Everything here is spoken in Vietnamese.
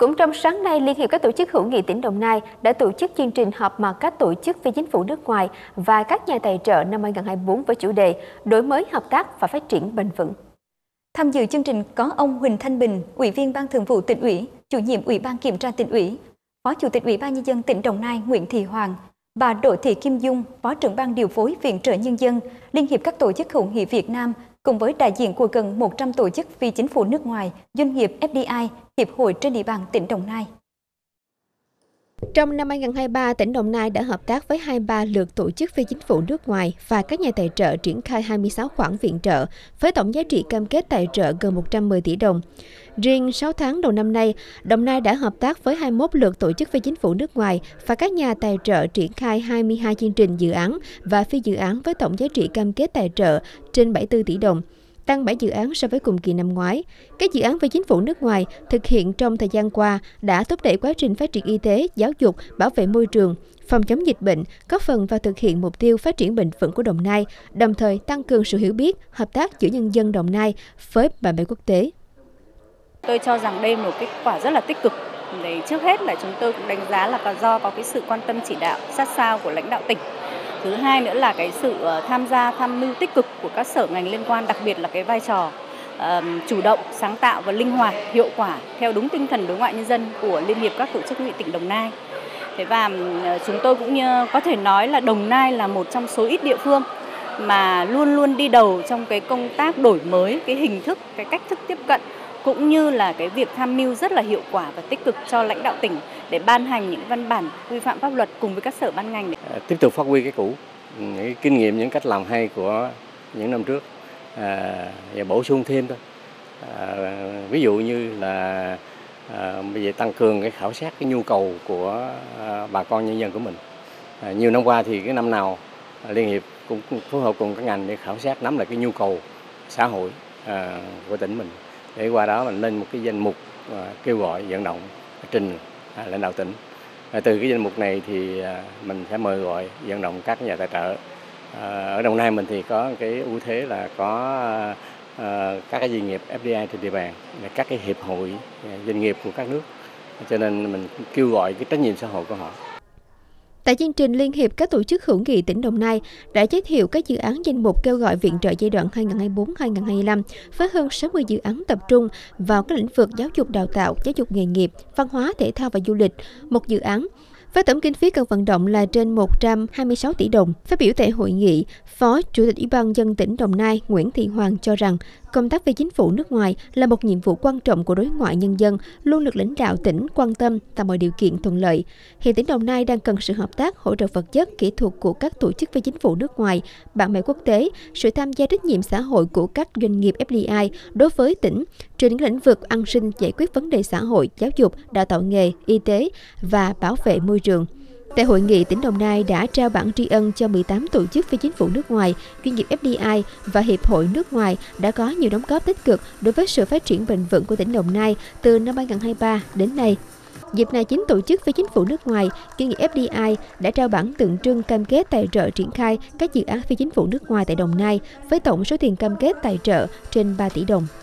Cũng trong sáng nay, Liên hiệp các tổ chức hữu nghị tỉnh Đồng Nai đã tổ chức chương trình họp mặt các tổ chức phi chính phủ nước ngoài và các nhà tài trợ năm 2024 với chủ đề đổi mới hợp tác và phát triển bền vững. Tham dự chương trình có ông Huỳnh Thanh Bình, Ủy viên Ban Thường vụ Tỉnh ủy, Chủ nhiệm Ủy ban Kiểm tra Tỉnh ủy, Phó Chủ tịch Ủy ban Nhân dân tỉnh Đồng Nai Nguyễn Thị Hoàng, bà Đỗ Thị Kim Dung, Phó trưởng ban điều phối Viện trợ Nhân dân, Liên hiệp các tổ chức hữu nghị Việt Nam, cùng với đại diện của gần 100 tổ chức phi chính phủ nước ngoài, doanh nghiệp FDI, hiệp hội trên địa bàn tỉnh Đồng Nai. Trong năm 2023, tỉnh Đồng Nai đã hợp tác với 23 lượt tổ chức phi chính phủ nước ngoài và các nhà tài trợ triển khai 26 khoản viện trợ, với tổng giá trị cam kết tài trợ gần 110 tỷ đồng. Riêng 6 tháng đầu năm nay, Đồng Nai đã hợp tác với 21 lượt tổ chức phi chính phủ nước ngoài và các nhà tài trợ triển khai 22 chương trình dự án và phi dự án với tổng giá trị cam kết tài trợ trên 74 tỷ đồng, tăng 7 dự án so với cùng kỳ năm ngoái. Các dự án phi chính phủ nước ngoài thực hiện trong thời gian qua đã thúc đẩy quá trình phát triển y tế, giáo dục, bảo vệ môi trường, phòng chống dịch bệnh, góp phần vào thực hiện mục tiêu phát triển bền vững của Đồng Nai, đồng thời tăng cường sự hiểu biết, hợp tác giữa nhân dân Đồng Nai với bạn bè quốc tế. Tôi cho rằng đây là một kết quả rất là tích cực. Trước hết là chúng tôi cũng đánh giá là do có cái sự quan tâm chỉ đạo sát sao của lãnh đạo tỉnh. Thứ hai nữa là cái sự tham mưu tích cực của các sở ngành liên quan, đặc biệt là cái vai trò chủ động, sáng tạo và linh hoạt, hiệu quả theo đúng tinh thần đối ngoại nhân dân của Liên hiệp các tổ chức hữu nghị tỉnh Đồng Nai. Và chúng tôi cũng có thể nói là Đồng Nai là một trong số ít địa phương mà luôn luôn đi đầu trong cái công tác đổi mới cái hình thức, cái cách thức tiếp cận, cũng như là cái việc tham mưu rất là hiệu quả và tích cực cho lãnh đạo tỉnh để ban hành những văn bản quy phạm pháp luật cùng với các sở ban ngành. Tiếp tục phát huy cái cũ, những kinh nghiệm, những cách làm hay của những năm trước và bổ sung thêm thôi. Ví dụ như là bây giờ tăng cường cái khảo sát cái nhu cầu của bà con nhân dân của mình. Nhiều năm qua thì cái năm nào Liên hiệp cũng phối hợp cùng các ngành để khảo sát nắm lại cái nhu cầu xã hội của tỉnh mình. Để qua đó mình lên một cái danh mục kêu gọi vận động trình lãnh đạo tỉnh. Từ cái danh mục này thì mình sẽ mời gọi vận động các nhà tài trợ. Ở Đồng Nai mình thì có cái ưu thế là có các cái doanh nghiệp FDI trên địa bàn, các cái hiệp hội doanh nghiệp của các nước, cho nên mình kêu gọi cái trách nhiệm xã hội của họ. Tại chương trình, Liên hiệp các tổ chức hữu nghị tỉnh Đồng Nai đã giới thiệu các dự án danh mục kêu gọi viện trợ giai đoạn 2024-2025 với hơn 60 dự án tập trung vào các lĩnh vực giáo dục đào tạo, giáo dục nghề nghiệp, văn hóa, thể thao và du lịch. Một dự án với tổng kinh phí cần vận động là trên 126 tỷ đồng. Phát biểu tại hội nghị, Phó Chủ tịch Ủy ban Nhân dân tỉnh Đồng Nai Nguyễn Thị Hoàng cho rằng công tác phi chính phủ nước ngoài là một nhiệm vụ quan trọng của đối ngoại nhân dân, luôn được lãnh đạo tỉnh quan tâm, tạo mọi điều kiện thuận lợi. Hiện tỉnh Đồng Nai đang cần sự hợp tác, hỗ trợ vật chất, kỹ thuật của các tổ chức phi chính phủ nước ngoài, bạn bè quốc tế, sự tham gia trách nhiệm xã hội của các doanh nghiệp FDI đối với tỉnh trên những lĩnh vực an sinh, giải quyết vấn đề xã hội, giáo dục, đào tạo nghề, y tế và bảo vệ môi trường. Tại hội nghị, tỉnh Đồng Nai đã trao bảng tri ân cho 18 tổ chức phi chính phủ nước ngoài, doanh nghiệp FDI và hiệp hội nước ngoài đã có nhiều đóng góp tích cực đối với sự phát triển bền vững của tỉnh Đồng Nai từ năm 2023 đến nay. Dịp này, 9 tổ chức phi chính phủ nước ngoài, doanh nghiệp FDI đã trao bảng tượng trưng cam kết tài trợ triển khai các dự án phi chính phủ nước ngoài tại Đồng Nai với tổng số tiền cam kết tài trợ trên 3 tỷ đồng.